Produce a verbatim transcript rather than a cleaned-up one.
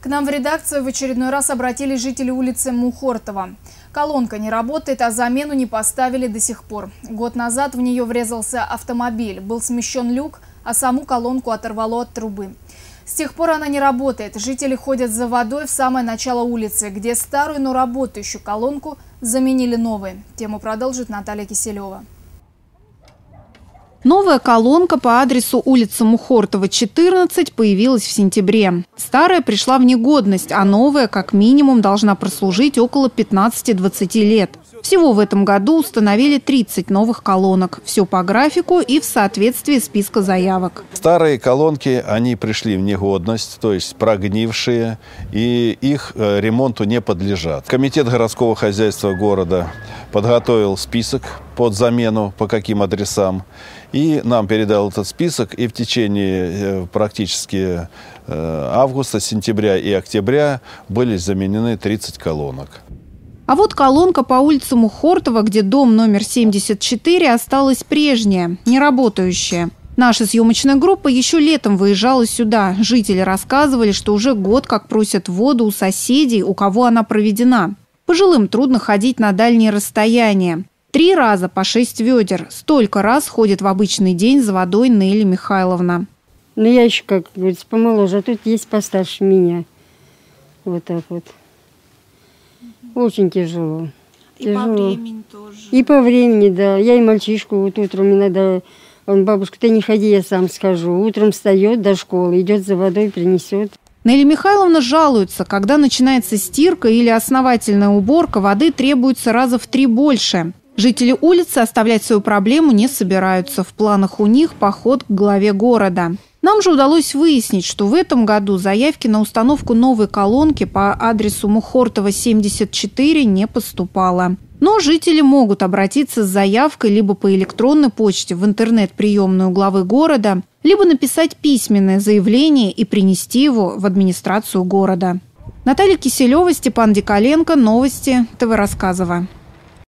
К нам в редакцию в очередной раз обратились жители улицы Мухортова. Колонка не работает, а замену не поставили до сих пор. Год назад в нее врезался автомобиль, был смещен люк, а саму колонку оторвало от трубы. С тех пор она не работает. Жители ходят за водой в самое начало улицы, где старую, но работающую колонку заменили новой. Тему продолжит Наталья Киселева. Новая колонка по адресу улица Мухортова, четырнадцать, появилась в сентябре. Старая пришла в негодность, а новая как минимум должна прослужить около пятнадцати-двадцати лет. Всего в этом году установили тридцать новых колонок. Все по графику и в соответствии списка заявок. Старые колонки, они пришли в негодность, то есть прогнившие, и их ремонту не подлежат. Комитет городского хозяйства города подготовил список под замену по каким адресам. И нам передал этот список, и в течение практически августа, сентября и октября были заменены тридцать колонок. А вот колонка по улице Мухортова, где дом номер семьдесят четыре, осталась прежняя, неработающая. Наша съемочная группа еще летом выезжала сюда. Жители рассказывали, что уже год как просят воду у соседей, у кого она проведена. Пожилым трудно ходить на дальние расстояния. Три раза по шесть ведер. Столько раз ходит в обычный день за водой Нелли Михайловна. Ну, я еще, как говорится, помоложе, а тут есть постарше меня. Вот так вот. Очень тяжело. И тяжело. по времени тоже. И по времени, да. Я и мальчишку вот утром иногда... Он: бабушка, ты не ходи, я сам схожу. Утром встает до школы, идет за водой, принесет. Нелли Михайловна жалуется, когда начинается стирка или основательная уборка, воды требуется раза в три больше. Жители улицы оставлять свою проблему не собираются. В планах у них поход к главе города. Нам же удалось выяснить, что в этом году заявки на установку новой колонки по адресу Мухортова, семьдесят четыре не поступало. Но жители могут обратиться с заявкой либо по электронной почте в интернет-приемную главы города, либо написать письменное заявление и принести его в администрацию города. Наталья Киселева, Степан Диколенко. Новости ТВ Рассказово.